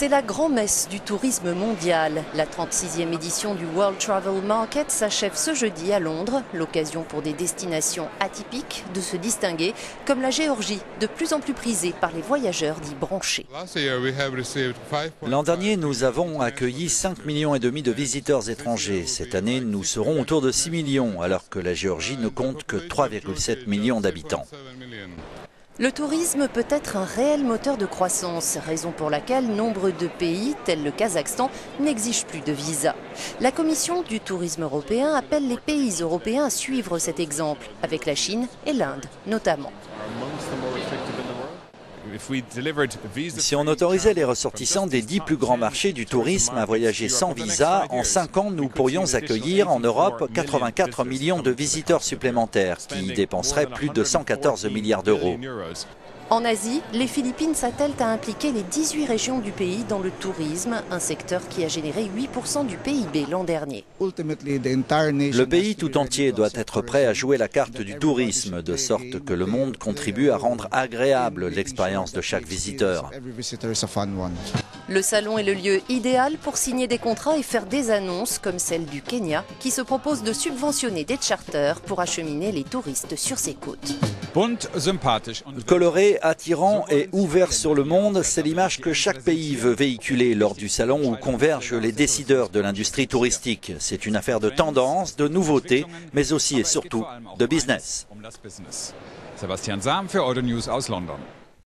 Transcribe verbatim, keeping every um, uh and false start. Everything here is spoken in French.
C'est la grand-messe du tourisme mondial. La trente-sixième édition du World Travel Market s'achève ce jeudi à Londres. L'occasion pour des destinations atypiques de se distinguer, comme la Géorgie, de plus en plus prisée par les voyageurs dits branchés. L'an dernier, nous avons accueilli cinq millions et demi de visiteurs étrangers. Cette année, nous serons autour de six millions, alors que la Géorgie ne compte que trois virgule sept millions d'habitants. Le tourisme peut être un réel moteur de croissance, raison pour laquelle nombre de pays, tels le Kazakhstan, n'exigent plus de visa. La Commission du tourisme européen appelle les pays européens à suivre cet exemple, avec la Chine et l'Inde notamment. Si on autorisait les ressortissants des dix plus grands marchés du tourisme à voyager sans visa, en cinq ans, nous pourrions accueillir en Europe quatre-vingt-quatre millions de visiteurs supplémentaires qui dépenseraient plus de cent quatorze milliards d'euros. En Asie, les Philippines s'attellent à impliquer les dix-huit régions du pays dans le tourisme, un secteur qui a généré huit pour cent du P I B l'an dernier. Le pays tout entier doit être prêt à jouer la carte du tourisme, de sorte que le monde contribue à rendre agréable l'expérience de chaque visiteur. Le salon est le lieu idéal pour signer des contrats et faire des annonces comme celle du Kenya, qui se propose de subventionner des charters pour acheminer les touristes sur ses côtes. Coloré, attirant et ouvert sur le monde, c'est l'image que chaque pays veut véhiculer lors du salon où convergent les décideurs de l'industrie touristique. C'est une affaire de tendance, de nouveautés, mais aussi et surtout de business. Sebastian Sam für Euronews aus London.